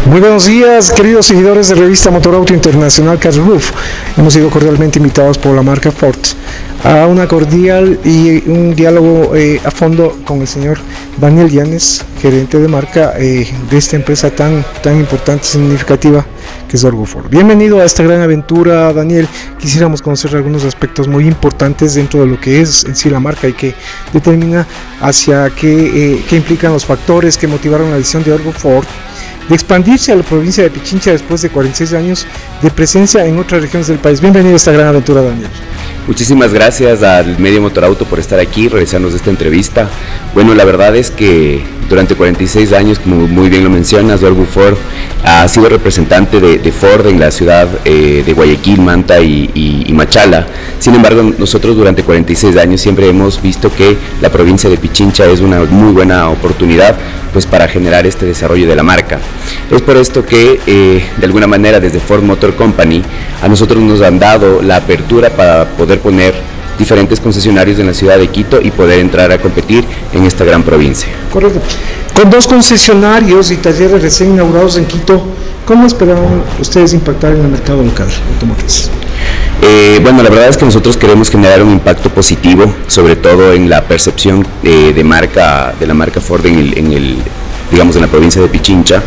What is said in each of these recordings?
Muy buenos días, queridos seguidores de revista Motorauto Internacional Car Roof. Hemos sido cordialmente invitados por la marca Ford a una cordial y un diálogo a fondo con el señor Daniel Llanes, gerente de marca de esta empresa tan importante y significativa que es Orgo Ford. Bienvenido a esta gran aventura, Daniel. Quisiéramos conocer algunos aspectos muy importantes dentro de lo que es en sí la marca y que determina hacia qué implican los factores que motivaron la decisión de Orgo Ford de expandirse a la provincia de Pichincha después de 46 años de presencia en otras regiones del país. Bienvenido a esta gran aventura, Daniel. Muchísimas gracias al medio Motorauto por estar aquí, realizarnos esta entrevista. Bueno, la verdad es que durante 46 años, como muy bien lo mencionas, Orgo Ford ha sido representante de Ford en la ciudad de Guayaquil, Manta y Machala. Sin embargo, nosotros durante 46 años siempre hemos visto que la provincia de Pichincha es una muy buena oportunidad pues para generar este desarrollo de la marca. Es por esto que de alguna manera desde Ford Motor Company a nosotros nos han dado la apertura para poder poner diferentes concesionarios en la ciudad de Quito y poder entrar a competir en esta gran provincia. Correcto. Con 2 concesionarios y talleres recién inaugurados en Quito, ¿cómo esperaban ustedes impactar en el mercado local automotriz? Bueno, la verdad es que nosotros queremos generar un impacto positivo, sobre todo en la percepción de la marca Ford digamos en la provincia de Pichincha,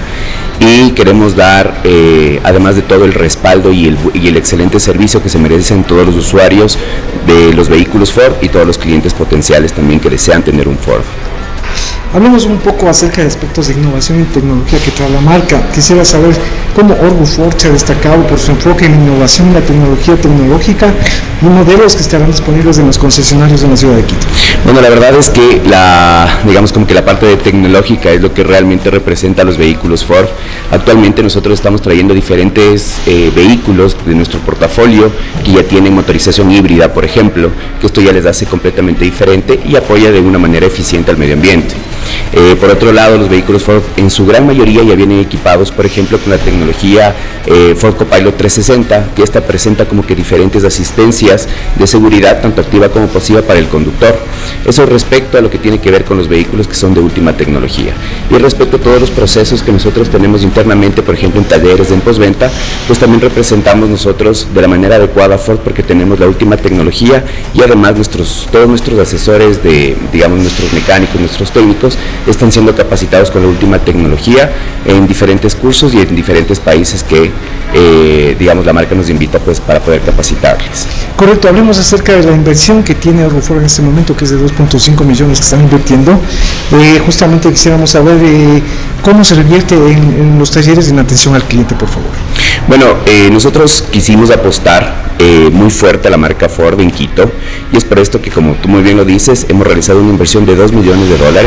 y queremos dar, además de todo el respaldo y el excelente servicio que se merecen todos los usuarios de los vehículos Ford y todos los clientes potenciales también que desean tener un Ford. Hablemos un poco acerca de aspectos de innovación y tecnología que trae la marca. Quisiera saber cómo Orgo Ford se ha destacado por su enfoque en innovación y la tecnología tecnológica y modelos que estarán disponibles en los concesionarios en la ciudad de Quito. Bueno, la verdad es que digamos como que la parte de tecnológica es lo que realmente representa a los vehículos Ford. Actualmente nosotros estamos trayendo diferentes vehículos de nuestro portafolio que ya tienen motorización híbrida, por ejemplo, que esto ya les hace completamente diferente y apoya de una manera eficiente al medio ambiente. Por otro lado, los vehículos Ford en su gran mayoría ya vienen equipados, por ejemplo, con la tecnología Ford Copilot 360, que esta presenta como que diferentes asistencias de seguridad, tanto activa como pasiva para el conductor. Eso respecto a lo que tiene que ver con los vehículos que son de última tecnología. Y respecto a todos los procesos que nosotros tenemos internamente, por ejemplo, en talleres, en postventa, pues también representamos nosotros de la manera adecuada a Ford porque tenemos la última tecnología y además todos nuestros asesores digamos, nuestros mecánicos, nuestros técnicos, están siendo capacitados con la última tecnología en diferentes cursos y en diferentes países que digamos la marca nos invita pues para poder capacitarles. Correcto, hablemos acerca de la inversión que tiene Orgo Ford en este momento, que es de 2.5 millones que están invirtiendo. Justamente quisiéramos saber cómo se revierte en los talleres en atención al cliente, por favor. Bueno, nosotros quisimos apostar muy fuerte a la marca Ford en Quito y es por esto que, como tú muy bien lo dices, hemos realizado una inversión de $2 millones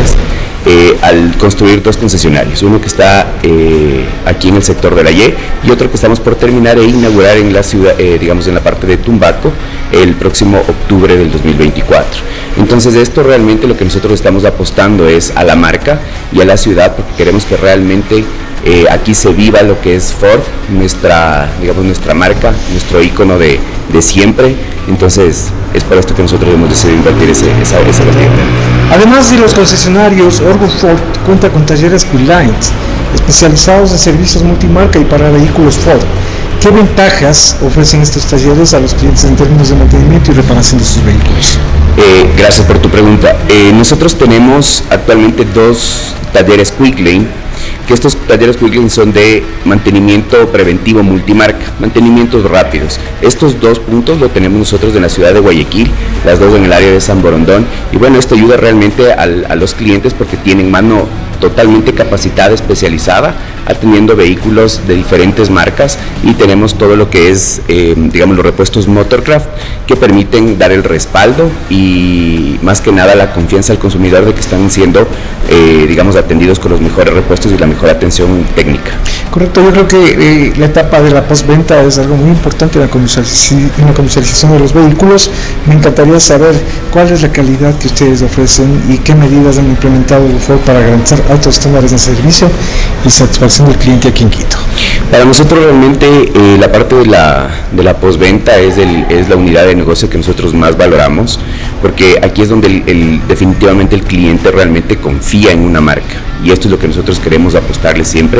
al construir 2 concesionarios, uno que está aquí en el sector de la Y y otro que estamos por terminar e inaugurar en la ciudad, digamos en la parte de Tumbaco, el próximo octubre del 2024. Entonces esto realmente lo que nosotros estamos apostando es a la marca y a la ciudad porque queremos que realmente aquí se viva lo que es Ford, nuestra marca, nuestro ícono de siempre. Entonces es por esto que nosotros hemos decidido invertir esa vertiente. Además de los concesionarios, Orgo Ford cuenta con talleres Q-Line especializados en servicios multimarca y para vehículos Ford. ¿Qué ventajas ofrecen estos talleres a los clientes en términos de mantenimiento y reparación de sus vehículos? Gracias por tu pregunta. Nosotros tenemos actualmente 2 talleres Quick Lane, que estos talleres Quick Lane son de mantenimiento preventivo multimarca, mantenimientos rápidos. Estos 2 puntos lo tenemos nosotros en la ciudad de Guayaquil, las 2 en el área de San Borondón, y bueno, esto ayuda realmente a los clientes porque tienen mano totalmente capacitada, especializada, atendiendo vehículos de diferentes marcas y tenemos todo lo que es, digamos, los repuestos Motorcraft que permiten dar el respaldo y más que nada la confianza al consumidor de que están siendo, digamos, atendidos con los mejores repuestos y la mejor atención técnica. Correcto, yo creo que la etapa de la postventa es algo muy importante en la comercialización de los vehículos. Me encantaría saber cuál es la calidad que ustedes ofrecen y qué medidas han implementado Ford para garantizar altos estándares de servicio y satisfacción del cliente aquí en Quito. Para nosotros realmente la parte de la postventa es la unidad de negocio que nosotros más valoramos, porque aquí es donde definitivamente el cliente realmente confía en una marca y esto es lo que nosotros queremos apostarle siempre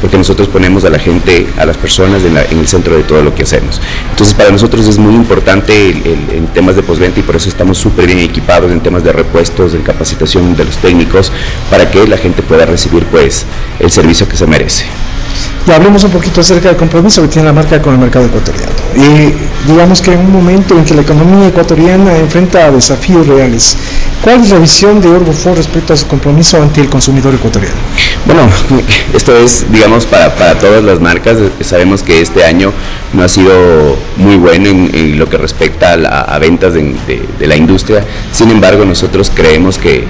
porque nosotros ponemos a la gente, a las personas en el centro de todo lo que hacemos. Entonces para nosotros es muy importante en temas de postventa, y por eso estamos súper bien equipados en temas de repuestos, en capacitación de los técnicos, para que la gente pueda recibir pues el servicio que se merece. Y hablemos un poquito acerca del compromiso que tiene la marca con el mercado ecuatoriano. Digamos que en un momento en que la economía ecuatoriana enfrenta desafíos reales, ¿cuál es la visión de Orgo Ford respecto a su compromiso ante el consumidor ecuatoriano? Bueno, esto es, digamos, para todas las marcas. Sabemos que este año no ha sido muy bueno en lo que respecta a ventas de la industria. Sin embargo, nosotros creemos que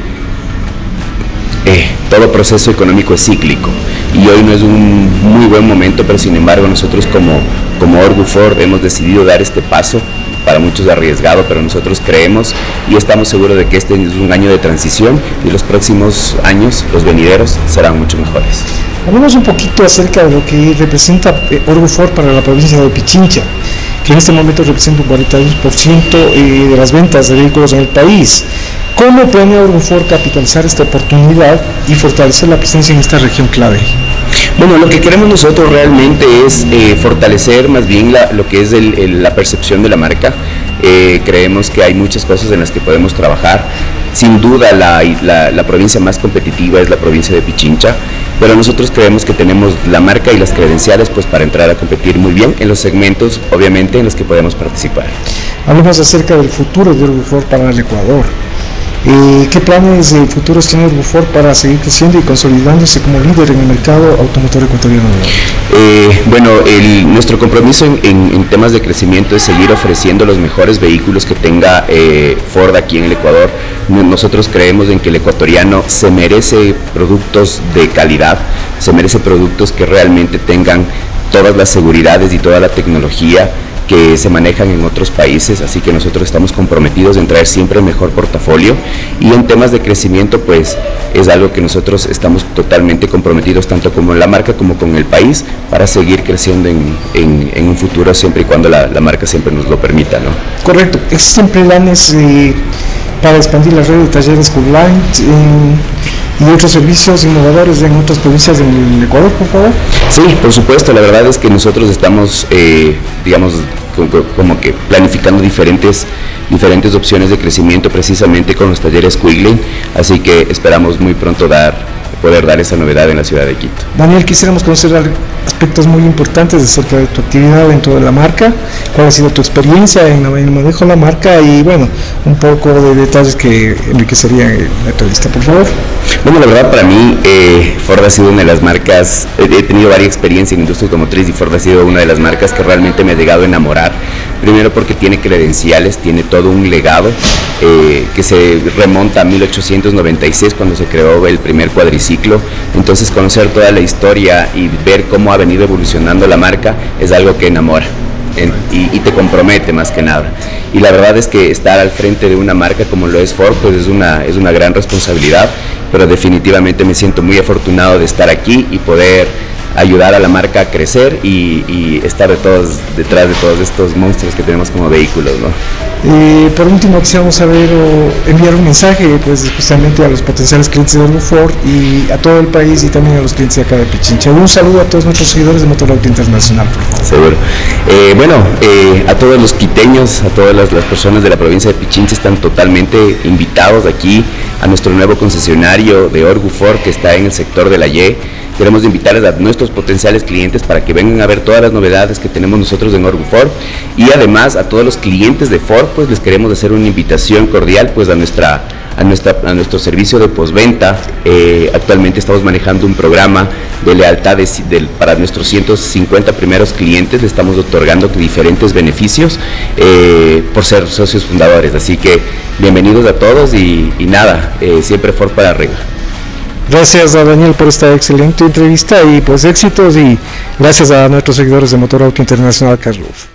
todo proceso económico es cíclico y hoy no es un muy buen momento, pero sin embargo nosotros como Orgo Ford hemos decidido dar este paso, para muchos arriesgado, pero nosotros creemos y estamos seguros de que este es un año de transición y los próximos años, los venideros, serán mucho mejores. Hablemos un poquito acerca de lo que representa Orgo Ford para la provincia de Pichincha, que en este momento representa un 42% de las ventas de vehículos en el país. ¿Cómo planea Orgo Ford capitalizar esta oportunidad y fortalecer la presencia en esta región clave? Bueno, lo que queremos nosotros realmente es fortalecer más bien lo que es la percepción de la marca. Creemos que hay muchas cosas en las que podemos trabajar. Sin duda la provincia más competitiva es la provincia de Pichincha, pero nosotros creemos que tenemos la marca y las credenciales pues para entrar a competir muy bien en los segmentos, obviamente, en los que podemos participar. Hablemos acerca del futuro de Orgo Ford para el Ecuador. ¿Qué planes futuros tiene Orgo Ford para seguir creciendo y consolidándose como líder en el mercado automotor ecuatoriano? Bueno, nuestro compromiso en temas de crecimiento es seguir ofreciendo los mejores vehículos que tenga Ford aquí en el Ecuador. Nosotros creemos en que el ecuatoriano se merece productos de calidad, se merece productos que realmente tengan todas las seguridades y toda la tecnología que se manejan en otros países, así que nosotros estamos comprometidos en traer siempre el mejor portafolio, y en temas de crecimiento pues es algo que nosotros estamos totalmente comprometidos tanto como la marca como con el país para seguir creciendo en un futuro, siempre y cuando la marca siempre nos lo permita, ¿no? Correcto. ¿Existen planes para expandir la red de talleres Curline y otros servicios innovadores en otras provincias del Ecuador, por favor? Sí, por supuesto. La verdad es que nosotros estamos, digamos, como que planificando diferentes opciones de crecimiento precisamente con los talleres Quigley, así que esperamos muy pronto poder dar esa novedad en la ciudad de Quito. Daniel, quisiéramos conocer aspectos muy importantes acerca de tu actividad dentro de la marca, cuál ha sido tu experiencia en el manejo de la marca y bueno, un poco de detalles que enriquecerían la entrevista, por favor. Bueno, la verdad para mí Ford ha sido una de las marcas, he tenido varias experiencias en industria automotriz y Ford ha sido una de las marcas que realmente me ha llegado a enamorar. Primero porque tiene credenciales, tiene todo un legado que se remonta a 1896 cuando se creó el primer cuadriciclo. Entonces conocer toda la historia y ver cómo ha venido evolucionando la marca es algo que enamora y te compromete más que nada. Y la verdad es que estar al frente de una marca como lo es Ford pues es una gran responsabilidad, pero definitivamente me siento muy afortunado de estar aquí y poder ayudar a la marca a crecer y estar detrás de todos estos monstruos que tenemos como vehículos, ¿no? Por último, quisiéramos saber o enviar un mensaje pues justamente a los potenciales clientes de Orgo Ford y a todo el país y también a los clientes de acá de Pichincha. Un saludo a todos nuestros seguidores de Motorauto Internacional, por favor. Seguro. Bueno, a todos los quiteños, a todas las personas de la provincia de Pichincha están totalmente invitados aquí a nuestro nuevo concesionario de Orgo Ford que está en el sector de la Y. Queremos invitarles a nuestros potenciales clientes para que vengan a ver todas las novedades que tenemos nosotros en Orgo Ford, y además a todos los clientes de Ford pues les queremos hacer una invitación cordial pues a nuestro servicio de postventa. Actualmente estamos manejando un programa de lealtad para nuestros 150 primeros clientes. Le estamos otorgando diferentes beneficios por ser socios fundadores, así que bienvenidos a todos y nada, siempre Ford para arriba. Gracias a Daniel por esta excelente entrevista y pues éxitos, y gracias a nuestros seguidores de Motorauto Internacional Carlos.